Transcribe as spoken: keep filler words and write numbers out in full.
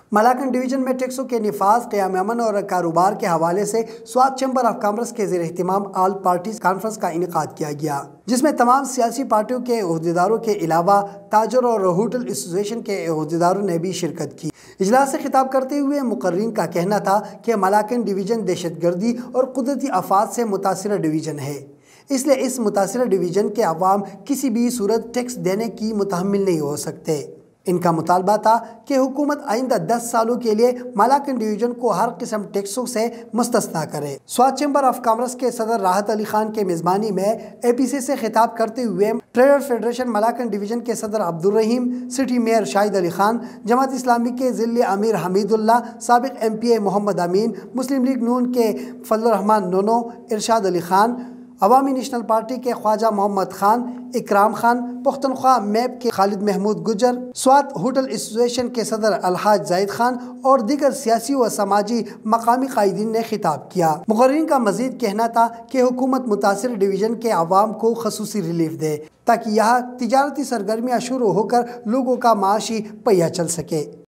Malakand division میں ٹیکسوں کے نفاذ، قیام امن اور کاروبار کے حوالے سے سوات چیمبر آف کامرس کے زیر اہتمام آل پارٹیز کانفرنس کا انعقاد کیا گیا، جس میں تمام سیاسی پارٹیوں کے عہدیداروں کے علاوہ تاجر اور ہوٹل ایسوسی ایشن کے عہدیداروں نے بھی شرکت کی۔ اجلاس سے خطاب کرتے ہوئے مقررین کا کہنا تھا کہ ملاکن ڈویژن دہشت گردی اور قدرتی آفات سے متاثرہ ڈویژن ہے، اس لیے اس متاثرہ ڈویژن کے عوام کسی بھی صورت ٹیکس دینے کی متحمل نہیں ہو سکتے۔ ان کا مطالبہ تھا کہ حکومت آئندہ دس سالوں کے لیے ملاکن ڈویژن کو ہر قسم ٹیکسوں سے مستثنیٰ کرے۔ سوات چیمبر آف کامرس کے صدر راحت علی خان کے میزبانی میں اے پی سی سے خطاب کرتے ہوئے ٹریڈر فیڈریشن ملاکن ڈویژن کے صدر عبدالرحیم، سٹی میئر شاہد علی خان، جماعت اسلامی کے ضلعی امیر حمید اللہ، سابق ایم پی اے محمد امین، مسلم لیگ نون کے فضل الرحمان نونو، ارشاد علی خان، عوامی نیشنل پارٹی کے خواجہ محمد خان، اکرام خان، پختونخوا میپ کے Khalid Mahmood Gujjar, Swat hotel association کے صدر الحاج زاہد خان اور دیگر سیاسی و سماجی مقامی قائدین نے خطاب کیا۔ مقررین کا مزید کہنا تھا کہ حکومت متاثرہ ڈویژن کے عوام کو خصوصی ریلیف دے تاکہ یہاں تجارتی سرگرمیاں شروع ہو کر لوگوں کا معاشی پہیہ چل سکے۔